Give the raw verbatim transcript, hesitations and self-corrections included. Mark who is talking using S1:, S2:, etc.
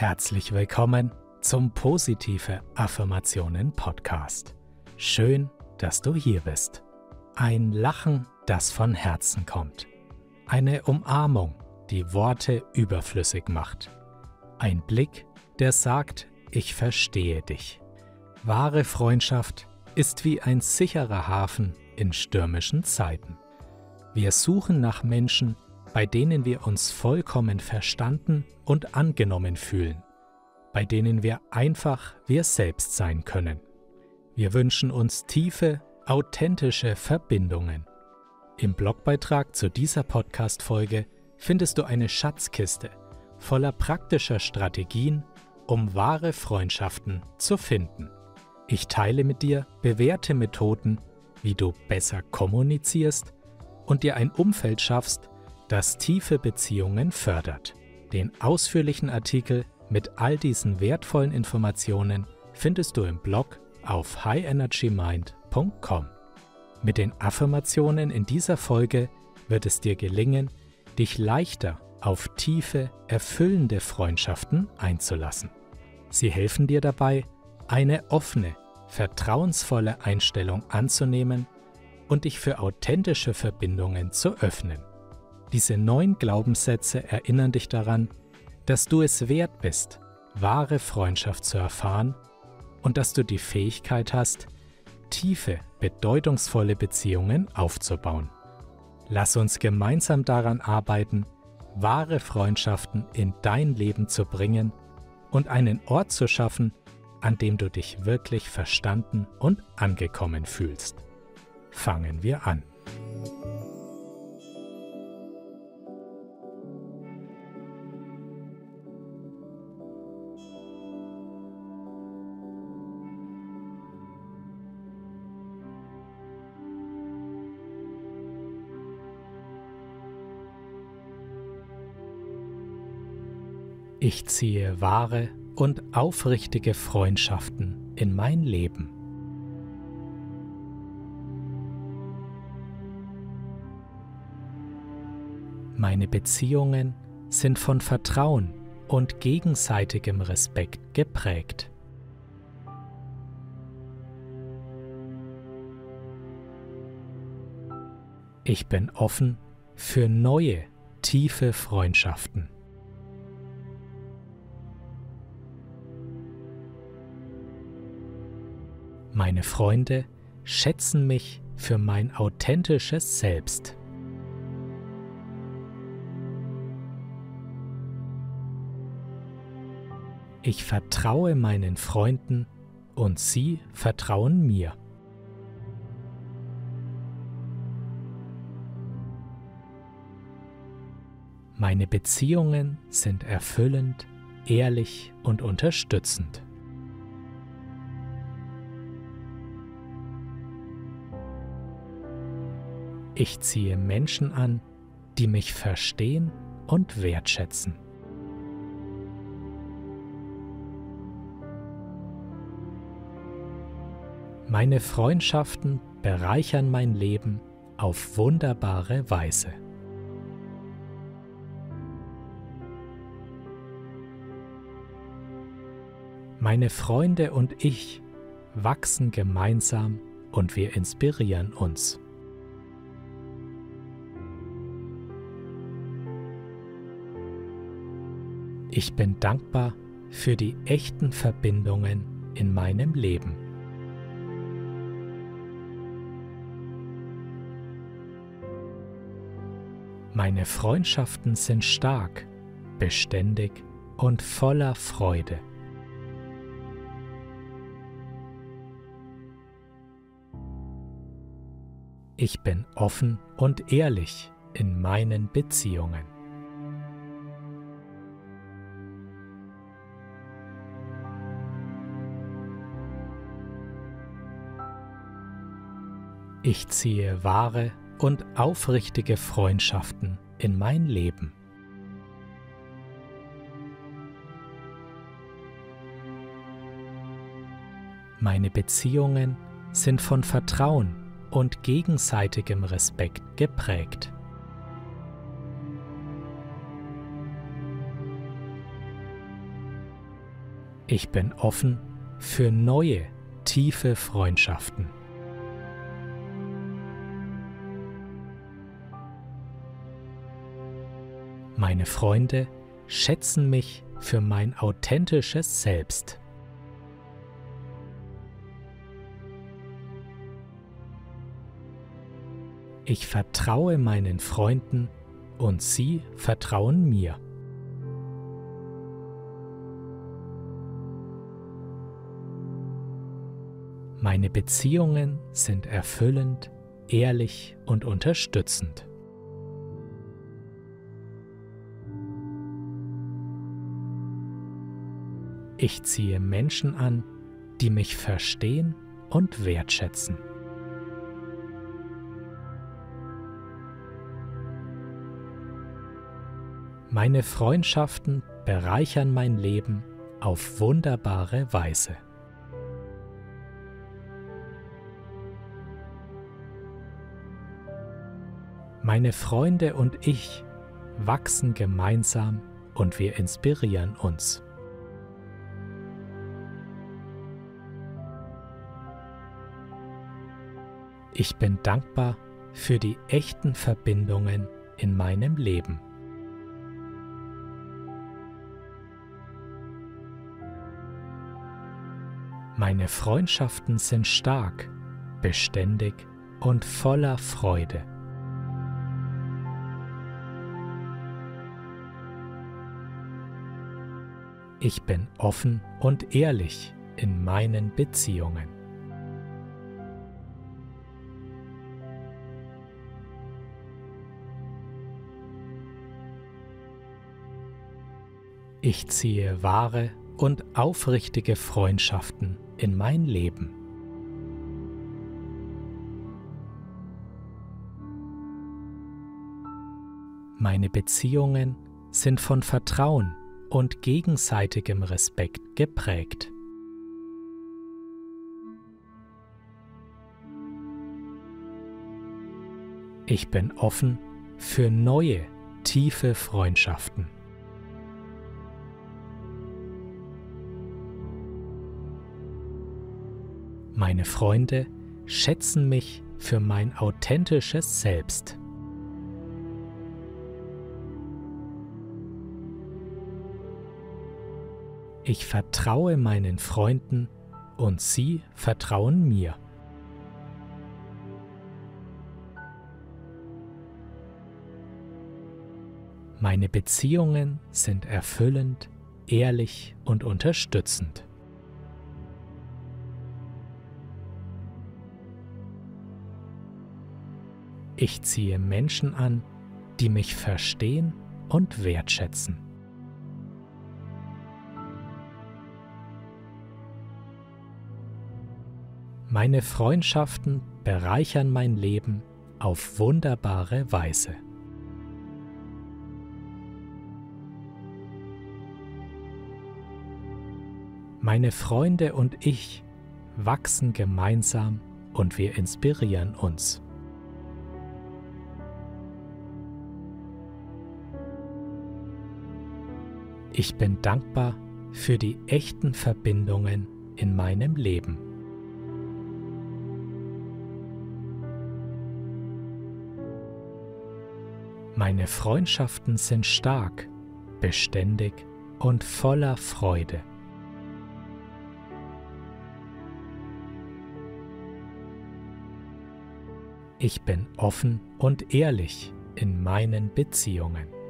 S1: Herzlich willkommen zum Positive Affirmationen Podcast. Schön, dass du hier bist. Ein Lachen, das von Herzen kommt. Eine Umarmung, die Worte überflüssig macht. Ein Blick, der sagt, ich verstehe dich. Wahre Freundschaft ist wie ein sicherer Hafen in stürmischen Zeiten. Wir suchen nach Menschen, bei denen wir uns vollkommen verstanden und angenommen fühlen, bei denen wir einfach wir selbst sein können. Wir wünschen uns tiefe, authentische Verbindungen. Im Blogbeitrag zu dieser Podcast-Folge findest du eine Schatzkiste voller praktischer Strategien, um wahre Freundschaften zu finden. Ich teile mit dir bewährte Methoden, wie du besser kommunizierst und dir ein Umfeld schaffst, das tiefe Beziehungen fördert. Den ausführlichen Artikel mit all diesen wertvollen Informationen findest du im Blog auf high energy mind punkt com. Mit den Affirmationen in dieser Folge wird es dir gelingen, dich leichter auf tiefe, erfüllende Freundschaften einzulassen. Sie helfen dir dabei, eine offene, vertrauensvolle Einstellung anzunehmen und dich für authentische Verbindungen zu öffnen. Diese neun Glaubenssätze erinnern dich daran, dass du es wert bist, wahre Freundschaft zu erfahren und dass du die Fähigkeit hast, tiefe, bedeutungsvolle Beziehungen aufzubauen. Lass uns gemeinsam daran arbeiten, wahre Freundschaften in dein Leben zu bringen und einen Ort zu schaffen, an dem du dich wirklich verstanden und angekommen fühlst. Fangen wir an. Ich ziehe wahre und aufrichtige Freundschaften in mein Leben. Meine Beziehungen sind von Vertrauen und gegenseitigem Respekt geprägt. Ich bin offen für neue, tiefe Freundschaften. Meine Freunde schätzen mich für mein authentisches Selbst. Ich vertraue meinen Freunden und sie vertrauen mir. Meine Beziehungen sind erfüllend, ehrlich und unterstützend. Ich ziehe Menschen an, die mich verstehen und wertschätzen. Meine Freundschaften bereichern mein Leben auf wunderbare Weise. Meine Freunde und ich wachsen gemeinsam und wir inspirieren uns. Ich bin dankbar für die echten Verbindungen in meinem Leben. Meine Freundschaften sind stark, beständig und voller Freude. Ich bin offen und ehrlich in meinen Beziehungen. Ich ziehe wahre und aufrichtige Freundschaften in mein Leben. Meine Beziehungen sind von Vertrauen und gegenseitigem Respekt geprägt. Ich bin offen für neue, tiefe Freundschaften. Meine Freunde schätzen mich für mein authentisches Selbst. Ich vertraue meinen Freunden und sie vertrauen mir. Meine Beziehungen sind erfüllend, ehrlich und unterstützend. Ich ziehe Menschen an, die mich verstehen und wertschätzen. Meine Freundschaften bereichern mein Leben auf wunderbare Weise. Meine Freunde und ich wachsen gemeinsam und wir inspirieren uns. Ich bin dankbar für die echten Verbindungen in meinem Leben. Meine Freundschaften sind stark, beständig und voller Freude. Ich bin offen und ehrlich in meinen Beziehungen. Ich ziehe wahre und aufrichtige Freundschaften in mein Leben. Meine Beziehungen sind von Vertrauen und gegenseitigem Respekt geprägt. Ich bin offen für neue, tiefe Freundschaften. Meine Freunde schätzen mich für mein authentisches Selbst. Ich vertraue meinen Freunden und sie vertrauen mir. Meine Beziehungen sind erfüllend, ehrlich und unterstützend. Ich ziehe Menschen an, die mich verstehen und wertschätzen. Meine Freundschaften bereichern mein Leben auf wunderbare Weise. Meine Freunde und ich wachsen gemeinsam und wir inspirieren uns. Ich bin dankbar für die echten Verbindungen in meinem Leben. Meine Freundschaften sind stark, beständig und voller Freude. Ich bin offen und ehrlich in meinen Beziehungen.